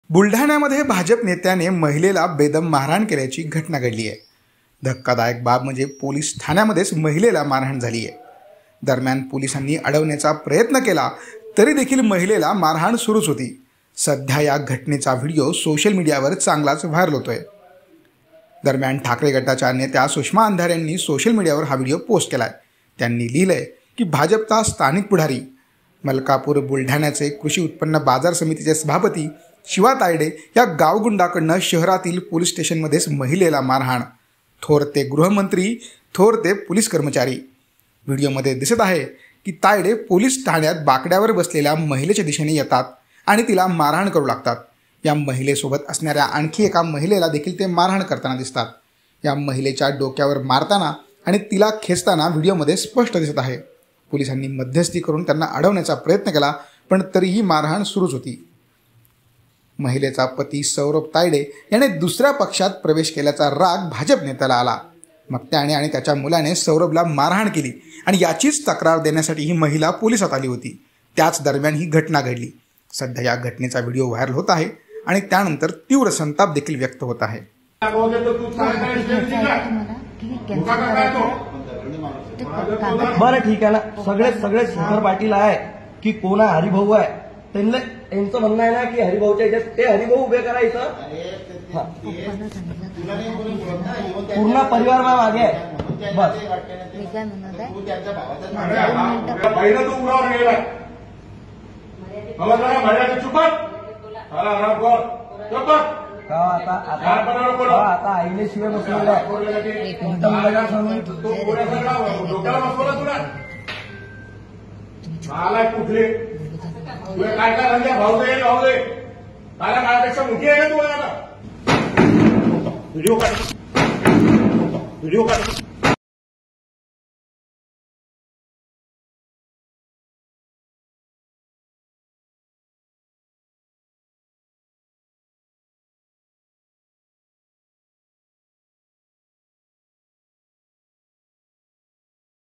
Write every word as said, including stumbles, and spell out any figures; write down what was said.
बुलढाण्यामध्ये भाजप नेत्याने महिलेला बेदम मारहाण केल्याची घटना घडली आहे। धक्कादायक बाब म्हणजे पोलीस ठाण्यामध्येच महिलेला मारहाण झाली आहे। दरम्यान पोलिसांनी अडवण्याचा प्रयत्न केला तरी देखील महिलेला मारहाण सुरूच होती। सध्या या घटनेचा व्हिडिओ सोशल मीडियावर चांगलाच व्हायरल होतोय। दरम्यान ठाकरे गटाच्या नेत्या सुषमा अंधारे यांनी सोशल मीडियावर हा व्हिडिओ पोस्ट केलाय। त्यांनी लिहिलंय की भाजपचा स्थानिक पुढारी मलकापूर बुलढाण्याचे कृषी उत्पन्न बाजार समितीचे सभापती शिवा तायडे या गावगुंडाकडनं शहरातील पोलीस स्टेशनमध्येच महिलेला मारहाण। थोर ते गृहमंत्री, थोर ते पोलीस कर्मचारी। व्हिडिओमध्ये दिसत आहे की तायडे पोलीस ठाण्यात बाकड्यावर बसलेल्या महिलेच्या दिशेने येतात आणि तिला मारहाण करू लागतात। या महिलेसोबत असणाऱ्या आणखी एका महिलेला देखील ते मारहाण करताना दिसतात। या महिलेच्या डोक्यावर मारताना आणि तिला खेचताना व्हिडिओमध्ये स्पष्ट दिसत आहे। पोलिसांनी मध्यस्थी करून त्यांना अडवण्याचा प्रयत्न केला पण तरीही मारहाण सुरूच होती। महिलेचा पती सौरभ तायडे याने दुसऱ्या पक्षात प्रवेश केल्याचा राग भाजप नेत्याला आला। मग त्याने आणि त्याच्या मुलाने सौरभला मारहाण केली आणि याचीच तक्रार देण्यासाठी ही महिला पोलिसात आली होती। त्याच दरम्यान ही घटना घडली। सध्या या घटनेचा व्हिडिओ व्हायरल होत आहे आणि त्यानंतर तीव्र संताप देखील व्यक्त होत आहे। बरं ठीक आहे ना, सगळे सगळे शेखर पाटील आहे की कोण आहे, हरिभाऊ आहे, त्यांना यांचं म्हणणं आहे ना की हरिभाऊच्या याच्यात ते हरिभाऊ उभे करायचं। पूर्ण परिवार मागे आहे बस। आता आता आता आईने शिवाय बसलेला आहे। कुठले काय काय म्हणजे भाऊ दे भाऊ दे मला काळापेक्षा मोठी आहे का तू? व्हिडिओ काढ व्हिडिओ काढ